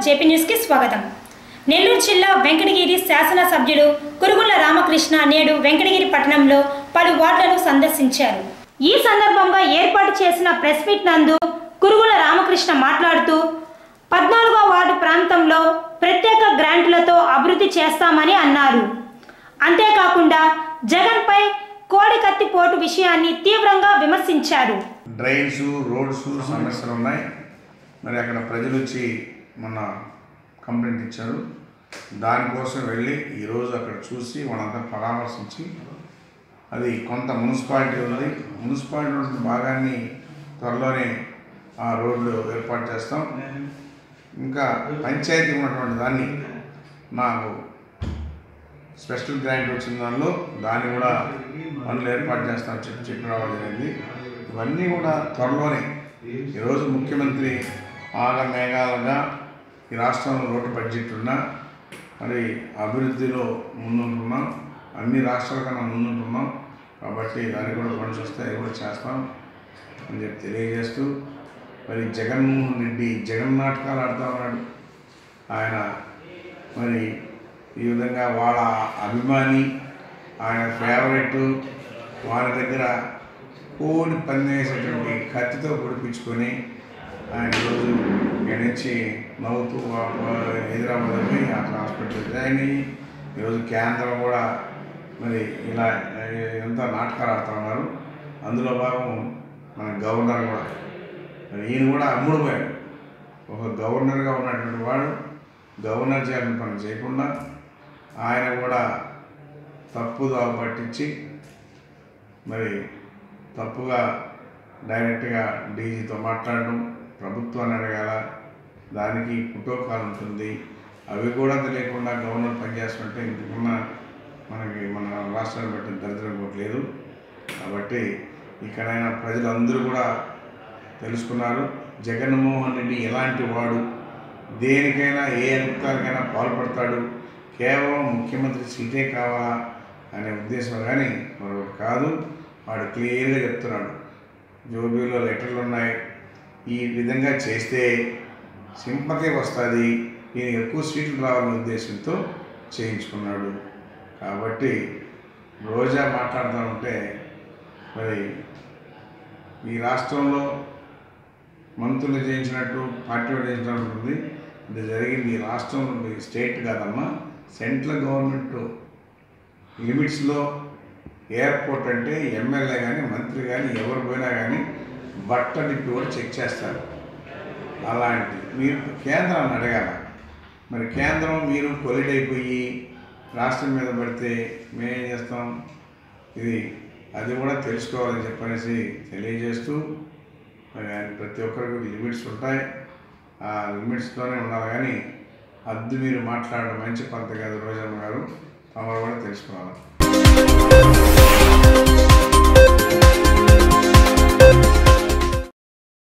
JP news కి స్వాగతం। నెల్లూరు జిల్లా వెంకటగిరి శాసన సభ్యులు కురుగుల రామకృష్ణ నేడు వెంకటగిరి పట్టణంలో పలు వార్డులను సందర్శించారు। ఈ సందర్భంగా ఏర్పాటు చేసిన ప్రెస్ మీట్ నందు కురుగుల రామకృష్ణ మాట్లాడుతూ 14వ వార్డు ప్రాంతంలో ప్రత్యేక గ్రాంట్లతో అభివృద్ధి చేస్తామని అన్నారు। అంతేకాకుండా జగన్ పై కోడి కత్తి పోటు విషయాన్ని తీవ్రంగా విమర్శించారు। డ్రైన్స్ రోడ్స్ సమస్యలు ఉన్నాయి। మరి అక్కడ ప్రజలు వచ్చి మొన్న కంప్లైంట్ ఇచ్చారు। దానికోసం వెళ్ళి ఈరోజు అక్కడ చూసి వాళ్ళంతా పరామర్శించి అది కొంత మున్సిపాలిటీ ఉంది, మున్సిపాలిటీ భాగాన్ని త్వరలోనే ఆ రోడ్లు ఏర్పాటు చేస్తాం। ఇంకా పంచాయతీ ఉన్నటువంటి దాన్ని నాకు స్పెషల్ గ్రాంట్ వచ్చిన దాన్ని కూడా పనులు ఏర్పాటు చేస్తాం చెప్పి రావడం జరిగింది। ఇవన్నీ కూడా త్వరలోనే ఈరోజు ముఖ్యమంత్రి మేఘాలుగా ఈ రాష్ట్రంలో రోడ్డు బడ్జెట్ ఉన్నా మరి అభివృద్ధిలో ముందుంటున్నాం, అన్ని రాష్ట్రాల కన్నా ముందుంటున్నాం కాబట్టి దానికి కూడా ఫండ్స్ వస్తాయి, కూడా చేస్తాం అని చెప్పి తెలియజేస్తూ మరి జగన్మోహన్ రెడ్డి జగన్ నాటకాలు ఆడుతూ ఉన్నాడు। ఆయన మరి ఈ విధంగా వాళ్ళ అభిమాని ఆయన ఫేవరెట్ వారి దగ్గర కోడి పనిచేసేటువంటి కత్తితో పొడిపించుకొని ఆయన ఈరోజు ఇక్కడ నుంచి నవ్వుతూ హైదరాబాద్ పోయి అక్కడ హాస్పిటల్ జాయిన్ అయ్యి ఈరోజు కేంద్రం కూడా మరి ఇలా ఎంత నాటకాలు ఆడుతూ ఉన్నారు। అందులో భాగం మన గవర్నర్ కూడా మరి ఈయన కూడా అమ్ముడుపోయాడు। ఒక గవర్నర్గా ఉన్నటువంటి వాడు గవర్నర్ చేయాలని పని చేయకుండా ఆయన కూడా తప్పుదావ పట్టించి మరి తప్పుగా డైరెక్ట్గా డీజీతో మాట్లాడడం, ప్రభుత్వాన్ని అడగాల, దానికి ప్రోటోకాల్ ఉంటుంది, అవి కూడా తెలియకుండా గవర్నర్ పనిచేస్తుంటే ఇంతకున్న మన రాష్ట్రాన్ని బట్టి దరిద్రం కొట్టలేదు। కాబట్టి ఇక్కడైనా ప్రజలందరూ కూడా తెలుసుకున్నారు జగన్మోహన్ రెడ్డి ఎలాంటి వాడు, దేనికైనా ఏ అద్భుతానికైనా పాల్పడతాడు, కేవలం ముఖ్యమంత్రి సీటే కావాలా అనే ఉద్దేశం కానీ మరొకటి కాదు। వాడు క్లియర్గా చెప్తున్నాడు, జోబీలో లెటర్లు ఉన్నాయి, ఈ విధంగా చేస్తే సింపతి వస్తుంది, ఈయన ఎక్కువ సీట్లు రావాలనే ఉద్దేశంతో చేయించుకున్నాడు। కాబట్టి రోజా మాట్లాడుతూ ఉంటే మరి ఈ రాష్ట్రంలో మంత్రులు చేయించినట్టు పార్టీ చేయించినట్టు ఉంటుంది, ఇది జరిగింది ఈ రాష్ట్రంలో స్టేట్ కాదమ్మా, సెంట్రల్ గవర్నమెంట్ లిమిట్స్లో ఎయిర్పోర్ట్ అంటే ఎమ్మెల్యే కానీ మంత్రి కానీ ఎవరు పోయినా కానీ బట్ట నిప్పి కూడా చెక్ చేస్తారు। అలాంటి మీరు కేంద్రాన్ని అడగాల, మరి కేంద్రం మీరు కొలిడ్ అయిపోయి రాష్ట్రం మీద పడితే మేమేం చేస్తాం, ఇది అది కూడా తెలుసుకోవాలని చెప్పనేసి తెలియజేస్తూ మరి ప్రతి ఒక్కరికి లిమిట్స్ ఉంటాయి, ఆ లిమిట్స్లోనే ఉండాలి కానీ అద్దు మీరు మాట్లాడడం మంచి పద్ధతి కాదు। రోజమ్మ గారు తమరు కూడా తెలుసుకోవాలి।